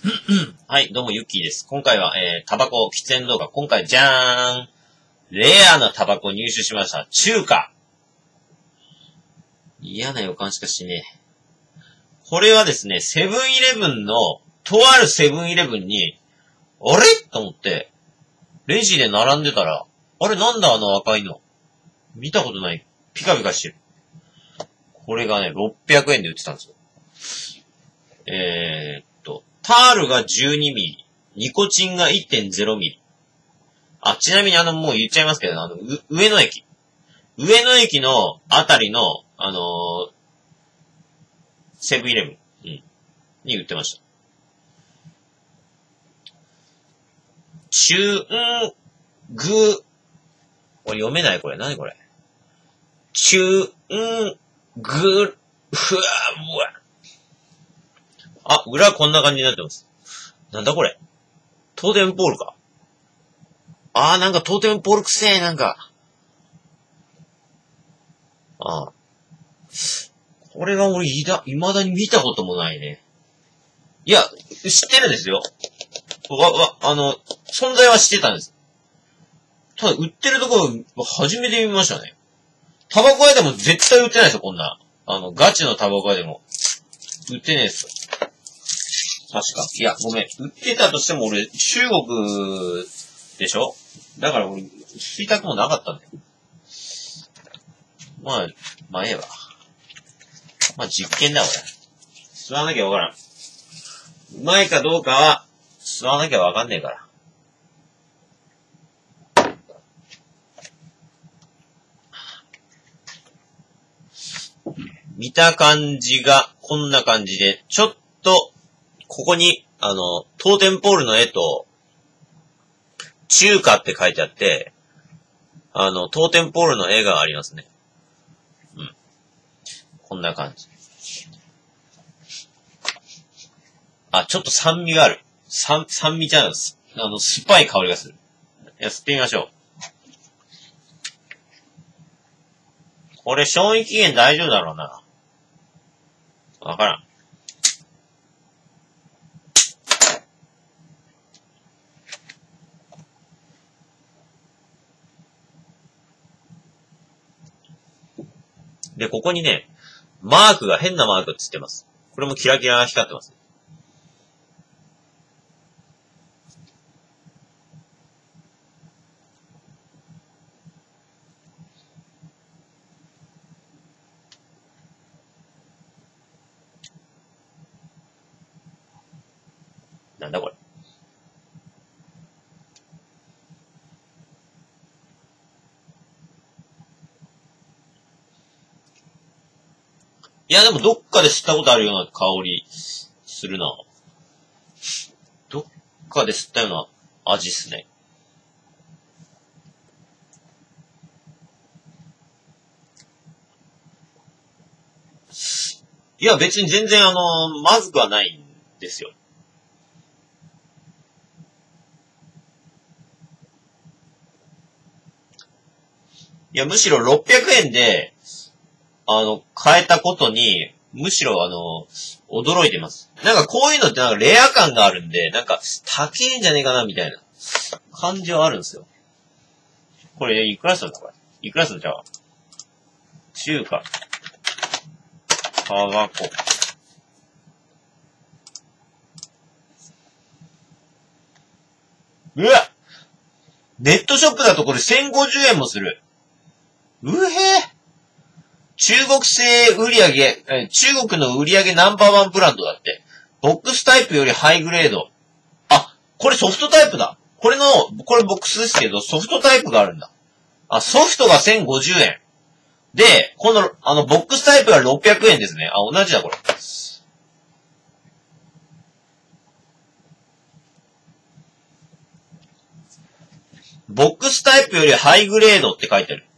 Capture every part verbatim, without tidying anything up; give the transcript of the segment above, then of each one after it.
はい、どうも、ゆっきーです。今回は、えー、タバコ、喫煙動画。今回、じゃーん。レアなタバコを入手しました。中華。嫌な予感しかしねえ。これはですね、セブンイレブンの、とあるセブンイレブンに、あれと思って、レジで並んでたら、あれなんだあの赤いの。見たことない。ピカピカしてる。これがね、ろっぴゃくえんで売ってたんですよ。えーっと、タールがじゅうにミリ、ニコチンが いってんゼロミリ。あ、ちなみにあの、もう言っちゃいますけど、あの、上野駅。上野駅のあたりの、あのー、セブンイレブン、うん、に売ってました。中、ん、ぐ、これ読めないこれ。何これ。中、ん、ぐ、ふわ、うわ。あ、裏こんな感じになってます。なんだこれ。トーテンポールか。あーなんかトーテンポールくせえ、なんか。ああ。これが俺いだ、未だに見たこともないね。いや、知ってるんですよ。わ、わ、あの、存在は知ってたんです。ただ、売ってるところ、初めて見ましたね。タバコ屋でも絶対売ってないですよ、こんな。あの、ガチのタバコ屋でも。売ってねえっすよ。確か。いや、ごめん。売ってたとしても俺、中国でしょ？だから俺、吸いたくもなかったんだよ。まあ、まあええわ。まあ実験だ、俺。吸わなきゃわからん。うまいかどうかは、吸わなきゃわかんねえから。見た感じがこんな感じで、ちょっと、ここに、あの、トーテンポールの絵と、中華って書いてあって、あの、トーテンポールの絵がありますね。うん。こんな感じ。あ、ちょっと酸味がある。酸、酸味ちゃうんです。あの、酸っぱい香りがする。いや、吸ってみましょう。これ、賞味期限大丈夫だろうな。わからん。で、ここにね、マークが変なマークつってます。これもキラキラ光ってます。なんだこれ。いや、でもどっかで吸ったことあるような香りするな。どっかで吸ったような味っすね。いや、別に全然あの、まずくはないんですよ。いや、むしろろっぴゃくえんで、あの、買えたことに、むしろあの、驚いてます。なんかこういうのってなんかレア感があるんで、なんか高いんじゃねえかなみたいな感じはあるんですよ。これいくらするんだこれ。いくらするんちゃう？中華。タバコ。うわ！ネットショップだとこれせんごじゅうえんもする。うへぇ。中国製売上、中国の売上ナンバーワンブランドだって。ボックスタイプよりハイグレード。あ、これソフトタイプだ。これの、これボックスですけど、ソフトタイプがあるんだ。あ、ソフトがせんごじゅうえん。で、この、あの、ボックスタイプがろっぴゃくえんですね。あ、同じだ、これ。ボックスタイプよりハイグレードって書いてある。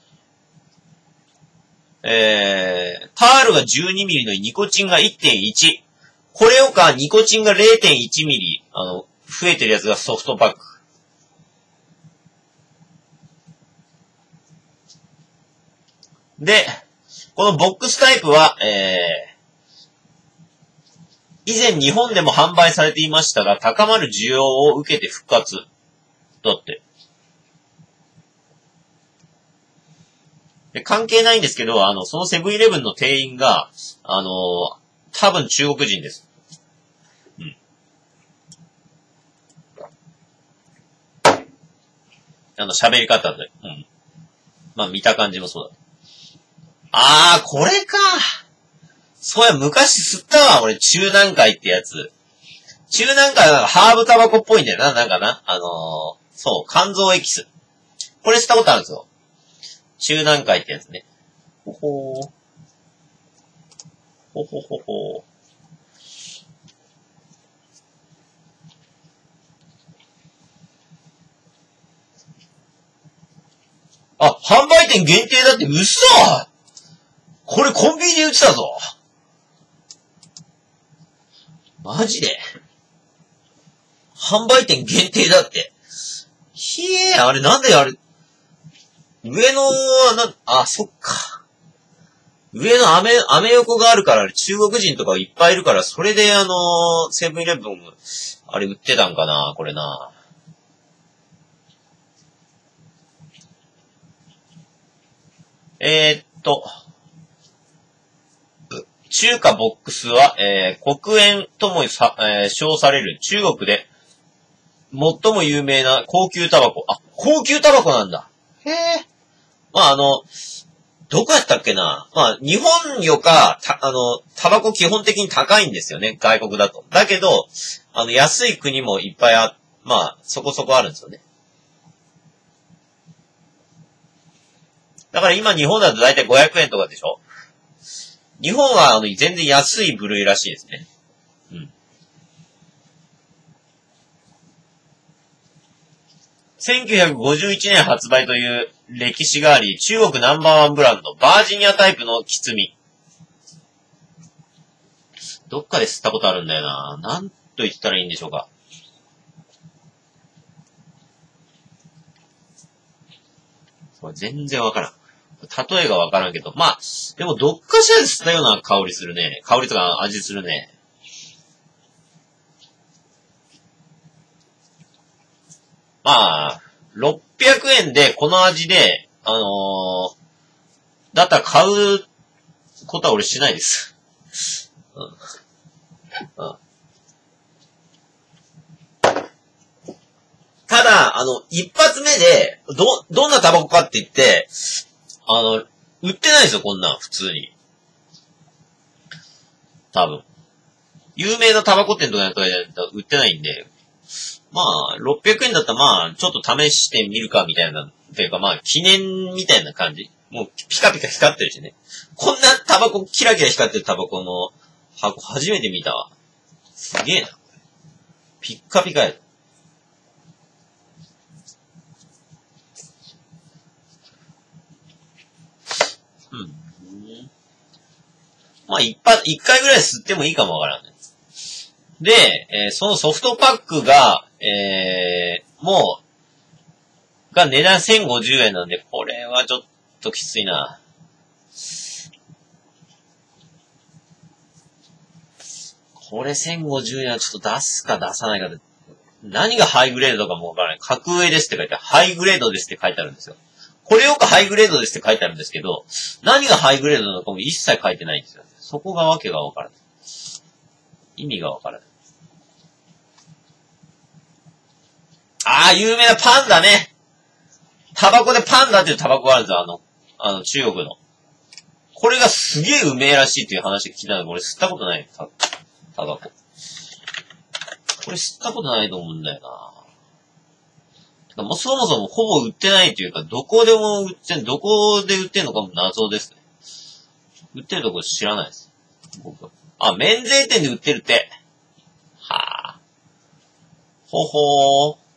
えー、タールがじゅうにミリのニコチンが いってんいち。これをか、ニコチンが れいてんいちミリ、あの、増えてるやつがソフトパック。で、このボックスタイプは、え以前日本でも販売されていましたが、高まる需要を受けて復活。だって。で関係ないんですけど、あの、そのセブンイレブンの店員が、あの、多分中国人です。うん。あの、喋り方で。うん。まあ、見た感じもそうだ。あー、これか。そうや、昔吸ったわ、俺、中南海ってやつ。中南海はなんかハーブタバコっぽいんだよな、なんかな。あのー、そう、肝臓エキス。これ吸ったことあるんですよ。中南海ってやつね。ほほー。ほほほほー。あ、販売店限定だって嘘！これコンビニで売ってたぞ。マジで販売店限定だって。ひえー、あれなんであれ、上のはな、あ、そっか。上のアメ、アメ横があるから、中国人とかいっぱいいるから、それであの、セブンイレブン、あれ売ってたんかな、これな。えー、っと、中華ボックスは、えー、黒煙ともさ、えー、称される中国で、最も有名な高級タバコ。あ、高級タバコなんだ。へえ。まあ、あの、どこやったっけな。まあ、日本よか、た、あの、タバコ基本的に高いんですよね。外国だと。だけど、あの、安い国もいっぱいあ、まあ、そこそこあるんですよね。だから今日本だとだいたいごひゃくえんとかでしょ。日本は、あの、全然安い部類らしいですね。うん。せんきゅうひゃくごじゅういちねん発売という歴史があり、中国ナンバーワンブランド、バージニアタイプのキツミ。どっかで吸ったことあるんだよな。なんと言ったらいいんでしょうか。これ全然わからん。例えがわからんけど。まあ、でもどっかしらで吸ったような香りするね。香りとか味するね。まあ、ろっぴゃくえんでこの味で、あのー、だったら買うことは俺しないです。うん。うん。ただ、あの、一発目で、ど、どんなタバコかって言って、あの、売ってないですよ、こんなん、普通に。多分。有名なタバコ店とかやったら売ってないんで、まあ、ろっぴゃくえんだったらまあ、ちょっと試してみるかみたいな、というかまあ、記念みたいな感じ。もう、ピカピカ光ってるしね。こんなタバコ、キラキラ光ってるタバコの箱初めて見たわ。すげえな。ピッカピカや。うん。まあ、一発、一回ぐらい吸ってもいいかもわからんね。で、えー、そのソフトパックが、えー、もう、が値段せんごじゅうえんなんで、これはちょっときついな。これせんごじゅうえんはちょっと出すか出さないかで、何がハイグレードとかもわからない。格上ですって書いてある。ハイグレードですって書いてあるんですよ。これよくハイグレードですって書いてあるんですけど、何がハイグレードなのかも一切書いてないんですよ。そこがわけがわからない。意味がわからない。ああ、有名なパンダね。タバコでパンダっていうタバコがあるんですよ、あの、あの、中国の。これがすげえうめえらしいっていう話聞いたので、俺吸ったことないタタバコ。これ吸ったことないと思うんだよな。もうそもそもほぼ売ってないというか、どこでも売ってん、どこで売ってんのかも謎ですね。売ってるとこ知らないです。僕は。あ、免税店で売ってるって。はあ。ほほー。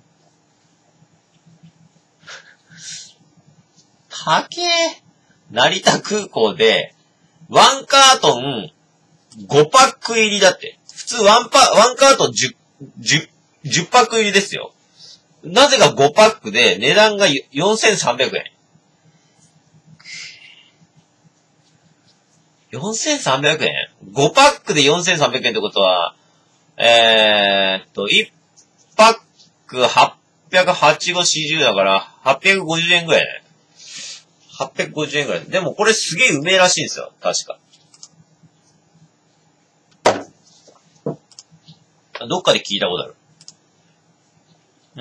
高え。成田空港で、ワンカートンごパック入りだって。普通ワンパ、ワンカートンじゅう、じゅう、じゅうパック入りですよ。なぜかごパックで値段がよんせんさんびゃくえん。 よんせんさんびゃくえん ?ご パックでよんせんさんびゃくえんってことは、えーっと、いちパックはっぴゃくはちじゅうご、よんじゅうだから、はっぴゃくごじゅうえんぐらいね。はっぴゃくごじゅうえんぐらい。でもこれすげえうめえらしいんですよ。確か。どっかで聞いたことある。うん。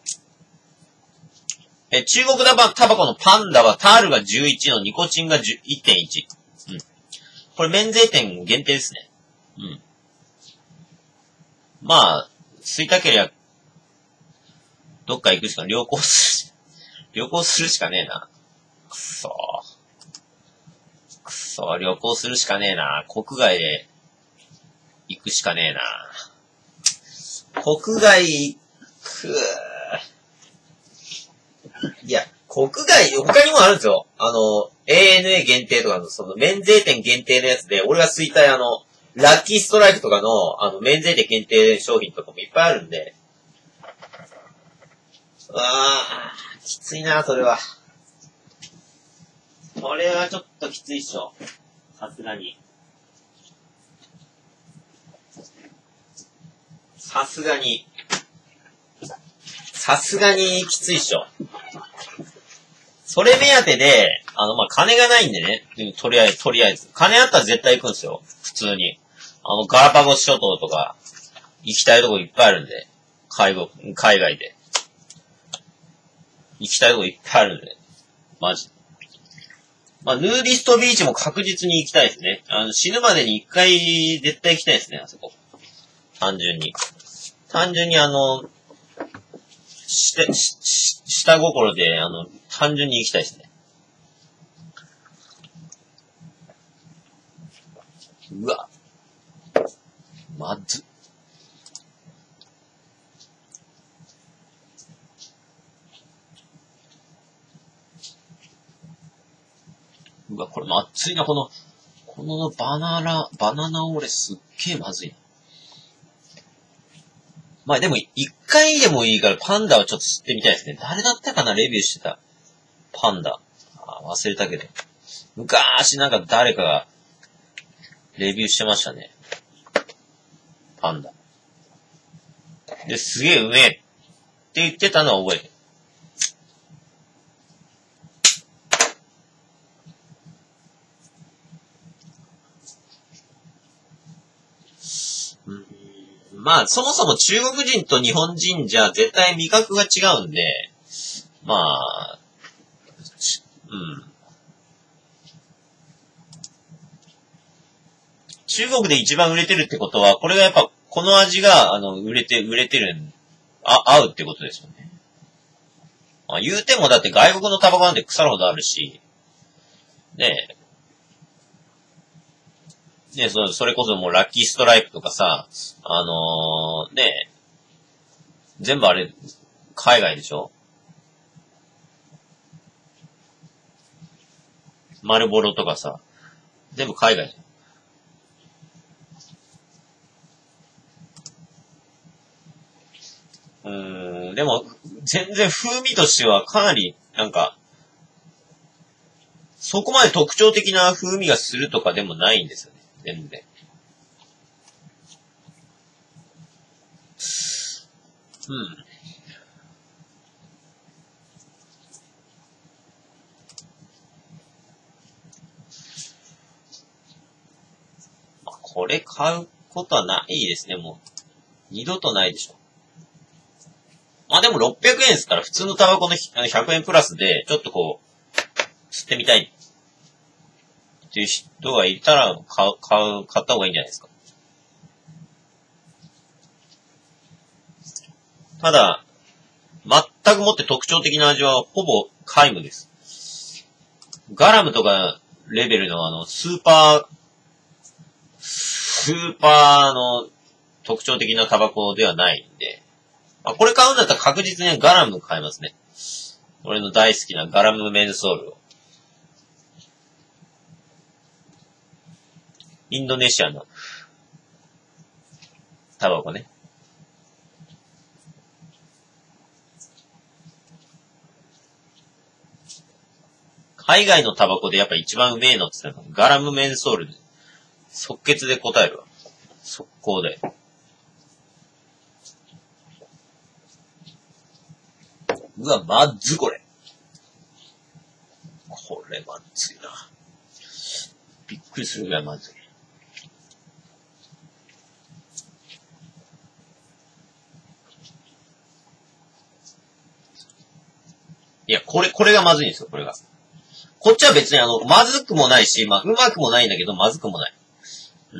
え、中国タバタバコのパンダはタールがじゅういちのニコチンが いってんいち。うん。これ免税店限定ですね。うん。まあ、吸いたけりゃ、どっか行くしか、旅行する、旅行するしかねえな。くそー。くそー、旅行するしかねえな。国外で行くしかねえな。国外行く。いや、国外、他にもあるんですよ。あの、エーエヌエー 限定とかの、その、免税店限定のやつで、俺が吸いたいあの、ラッキーストライクとかの、あの、免税店限定商品とかもいっぱいあるんで。うわー、きついな、それは。これはちょっときついっしょ。さすがに。さすがに。さすがにきついっしょ。それ目当てで、あの、まあ、金がないんでね。とりあえず、とりあえず。金あったら絶対行くんですよ。普通に。あの、ガラパゴス諸島とか、行きたいとこいっぱいあるんで。海外、海外で。行きたいとこいっぱいあるんで。マジ。まあ、ヌーディストビーチも確実に行きたいですね。あの、死ぬまでに一回絶対行きたいですね、あそこ。単純に。単純にあの、して、し、し下心で、あの、単純に行きたいですね。うわ。まず。うわ、これまずいな、この、このバナナ、バナナオレすっげえまずいな。まあでも、一回でもいいからパンダはちょっと知ってみたいですね。誰だったかな、レビューしてた。パンダ。あ、忘れたけど。昔なんか誰かが、レビューしてましたね。パンダ。で、すげえうめえって言ってたのは覚えてる。うん、まあ、そもそも中国人と日本人じゃ絶対味覚が違うんで、まあ、うん。中国で一番売れてるってことは、これがやっぱ、この味が、あの、売れて、売れてる、あ、合うってことですよね。まあ、言うてもだって外国のタバコなんて腐るほどあるし、ねえ、ねえ、そ、それこそもうラッキーストライプとかさ、あのー、ねえ、全部あれ、海外でしょ？マルボロとかさ、全部海外じゃん。うーん、でも、全然風味としてはかなり、なんか、そこまで特徴的な風味がするとかでもないんですよね。全然。うん。まあ、これ買うことはないですね、もう。二度とないでしょ。まあでもろっぴゃくえんですから、普通のタバコのひゃくえんプラスで、ちょっとこう、吸ってみたいっていう人がいたら、買う、買う、買った方がいいんじゃないですか。ただ、全くもって特徴的な味は、ほぼ皆無です。ガラムとかレベルのあの、スーパー、スーパーの特徴的なタバコではないんで、まあ、これ買うんだったら確実にガラム買いますね。俺の大好きなガラムメンソールを。インドネシアのタバコね。 海外のタバコでやっぱ一番うめえのって言ったのガラムメンソールで、即決で答えるわ。速攻で。うわ、まっずこれ。これまずいな。びっくりするぐらいまずい。いや、これ、これがまずいんですよ、これが。こっちは別にあの、まずくもないし、まあ、うまくもないんだけど、まずくもない。うん。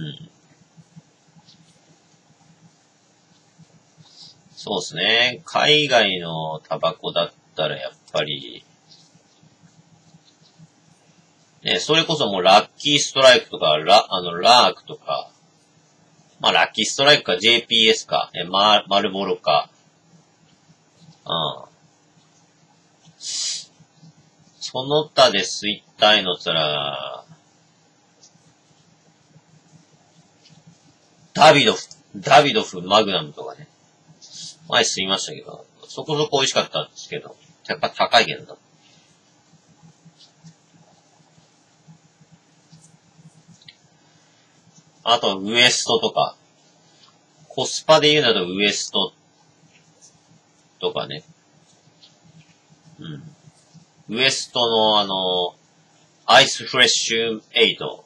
そうですね。海外のタバコだったらやっぱり、ね、それこそもうラッキーストライクとか、ラ、あの、ラークとか、まあ、ラッキーストライクか ジェーピーエス か、え、マ、マルボロか、うん。その他で吸いたいのったら、ダビドフ、ダビドフ、マグナムとかね。前吸いましたけど、そこそこ美味しかったんですけど、やっぱ高いけどな。あと、ウエストとか。コスパで言うならウエストとかね。うん。ウエストのあの、アイスフレッシュエイト。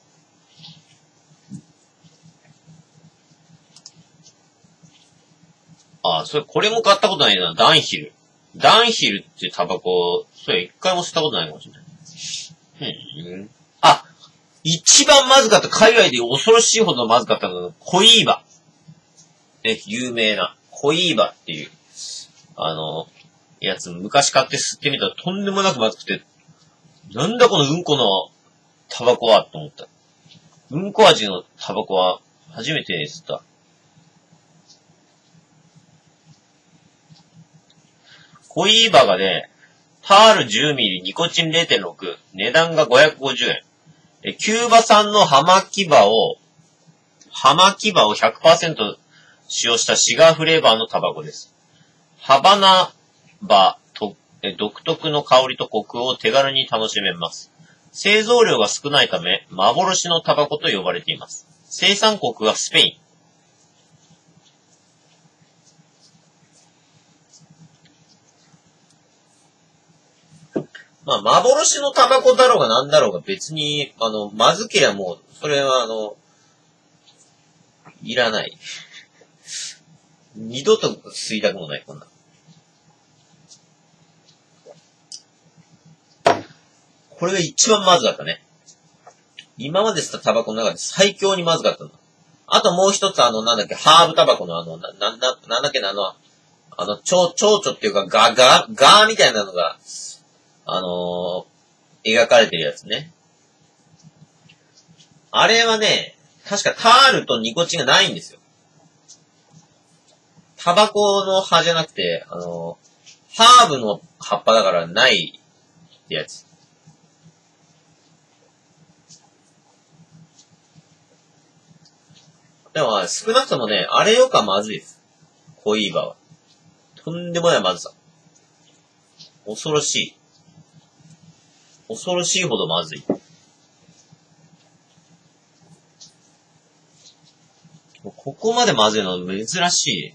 あ、それ、これも買ったことないな。ダンヒル。ダンヒルってタバコ、それ一回も吸ったことないかもしれない。うん。あ、一番まずかった、海外で恐ろしいほどまずかったのが、コイーバ。ね、有名な、コイーバっていう、あの、やつ、昔買って吸ってみたらとんでもなくまずくて、なんだこのうんこのタバコはと思った。うんこ味のタバコは初めて吸った。コイーバがね、タール じゅうミリ、ニコチン れいてんろく、値段がごひゃくごじゅうえん。え、キューバ産のハマキバを、ハマキバを ひゃくパーセント 使用したシガーフレーバーのタバコです。ハバナバとえ独特の香りとコクを手軽に楽しめます。製造量が少ないため、幻のタバコと呼ばれています。生産国はスペイン。まあ、幻のタバコだろうがなんだろうが別に、あの、まずけりゃもう、それはあの、いらない。二度と吸いたくもない、こんな。これが一番まずかったね。今まで吸ったタバコの中で最強にまずかったの。あともう一つあの、なんだっけ、ハーブタバコのあの、な、な、な、なんだっけな、あの、あの、蝶、蝶々っていうか、ガ、ガ、ガーみたいなのが、あのー、描かれてるやつね。あれはね、確かタールとニコチンがないんですよ。タバコの葉じゃなくて、あのー、ハーブの葉っぱだからないってやつ。でも、少なくともね、あれよかまずいです。コイーバは。とんでもないまずさ。恐ろしい。恐ろしいほどまずい。ここまでまずいの珍しい。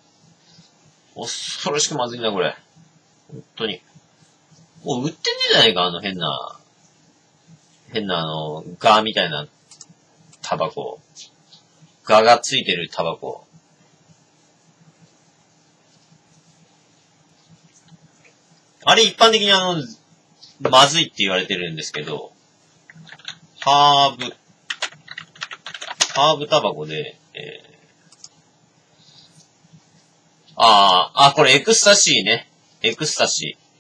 恐ろしくまずいんだ、これ。本当に。もう売ってんじゃないか、あの変な、変なあの、ガーみたいなタバコ。ガがついてるタバコ。あれ一般的にあの、まずいって言われてるんですけど、ハーブ、ハーブタバコで、えー、あー、あ、これエクスタシーね。エクスタシー。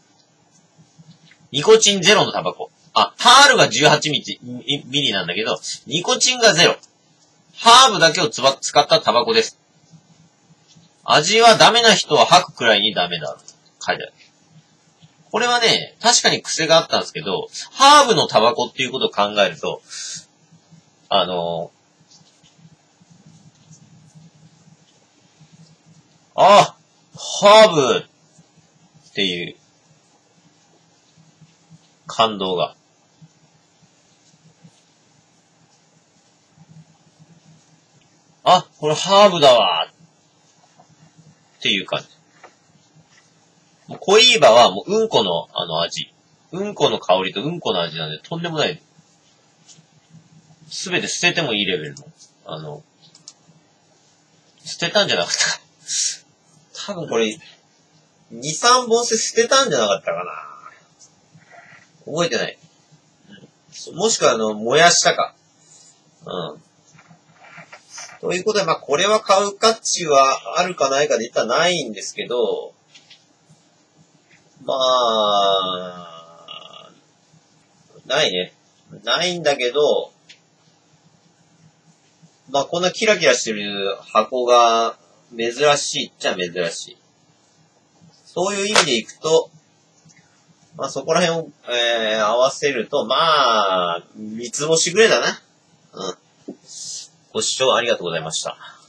ニコチンゼロのタバコ。あ、タールがじゅうはちミリなんだけど、ニコチンがゼロ。ハーブだけをつば使ったタバコです。味はダメな人は吐くくらいにダメだ。書いてある。これはね、確かに癖があったんですけど、ハーブのタバコっていうことを考えると、あの、あ、ハーブっていう、 感動が。あ、これハーブだわっていう感じ。もうコイーバはもううんこのあの味。うんこの香りとうんこの味なんでとんでもない。すべて捨ててもいいレベルの。あの、捨てたんじゃなかったか。多分これ、に、さんぼん捨てたんじゃなかったかな。覚えてない。もしくはあの、燃やしたか。うん。ということで、まあ、これは買う価値はあるかないかで言ったらないんですけど、まあ、ないね。ないんだけど、まあ、こんなキラキラしてる箱が珍しいっちゃ珍しい。そういう意味でいくと、まあ、そこら辺を、えー、合わせると、まあ、三つ星ぐらいだな。うん。ご視聴ありがとうございました。